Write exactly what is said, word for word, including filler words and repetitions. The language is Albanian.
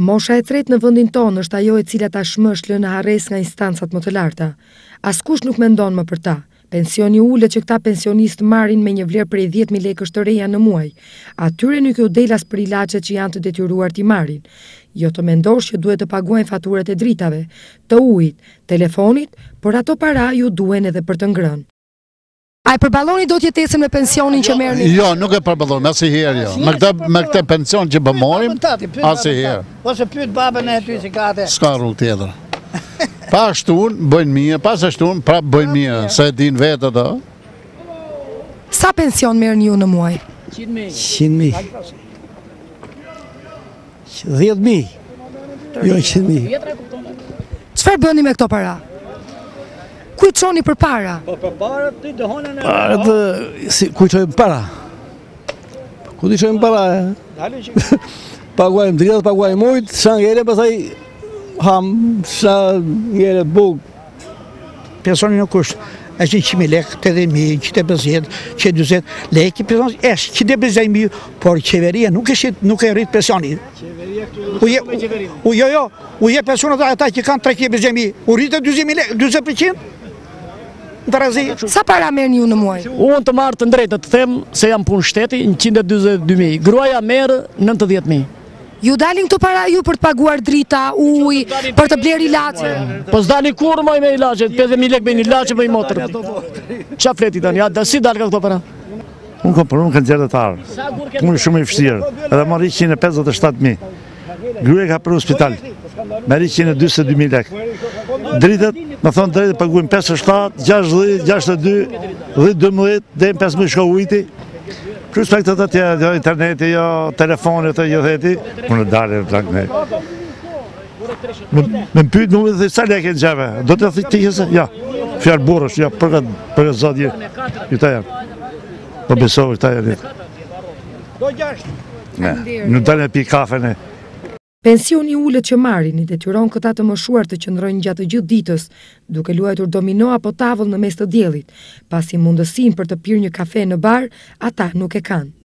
Mosha e tretë në vendin tonë është ajo e cila tashmë është lënë harres nga instancat më të larta. Askush nuk mendon më për ta. Pensioni ulët që këta pensionistë marrin me një vlerë prej dhjetë mijë lekësh të reja në muaj. Atyre nuk u del as për ilaçet që janë të detyruar t'i marrin. Jo të mendosh që duhet të paguajnë faturat e dritave, të ujit, telefonit, por ato para ju duhen edhe për të ngrënë. A e përballoni dot jetesën me pensionin që merrni? Jo, nuk e përballon, asnjëherë jo. Me këtë me këtë pension që bëmorim, asnjëherë. Ose pyet babën e ty si ka atë. S'ka rrugë tjetër. Pa shtun, bëjnë mirë, pas shtun, prap bëjnë mirë, se e din vetë ato. Sa pension merrni ju në muaj? qind mijë. dhjetë mijë. Jo qind mijë. Çfarë bëni me këto para? Ku i çoni për para? Po për para ti dëhonën e para të si ku i çojmë para? Ku i çojmë para? Dalë që paguajmë dritat, paguajmë ujit, sa ngele pastaj ham sa ngele buk. Personi nuk është e qind mijë lekë, tetëdhjetë mijë, qind e pesëdhjetë, qind e dyqin lekë, personi është qind e pesëdhjetë mijë, por qeveria nuk e nuk e rrit pensionin. Qeveria këtu. U jo jo, u jep pensionat ata që kanë treqind e pesëdhjetë mijë, u rritet dyqin mijë lekë, dyqin përqind. Sa para merrni ju në muaj? Unë të marrë të drejtë të them se jam punë shteti, njëqind e dyqin e dy mijë. Gruaja merr nëntëdhjetë mijë. Ju dalin këto para ju për të paguar drita, uj, për të bler ilaçe? Po s'dali kur më me ilaçe, pesëdhjetë mijë lekë me një ilaçe për një motër. Qa fleti tani? Ja, da si dal ka këto para? Unë kam punuar kanxheletar. Punë shumë i vështirë. Edhe marr njëqind e pesëdhjetë e shtatë mijë. Gruaja ka për hospital. Merr njëqind e dyqin e dy mijë lekë. Dritët, më thonë drejtë paguajmë pesëdhjetë e shtatë, gjashtëdhjetë, gjashtëdhjetë e dy, dhjetë dymbëdhjetë, deri në pesëmbëdhjetë shko ujiti. Plus me këtë të tjera, jo interneti, jo telefonit, jo dheti, unë dalë e plak me. Me më pyet më dhe sa lekë në gjeve, do të thë ti se? Ja, fjalë burrësh, ja, për këtë, për këtë zotje, ju ta janë. Po besovë, ta janë. Do gjashtë. Ne, nuk dalë me pi kafe, ne. Pensioni ulët që marrin i detyron këta të moshuar të qëndrojnë gjatë gjithë ditës, duke luajtur domino apo tavull në mes të diellit, pasi mundësinë për të pirë një kafe në bar, ata nuk e kanë.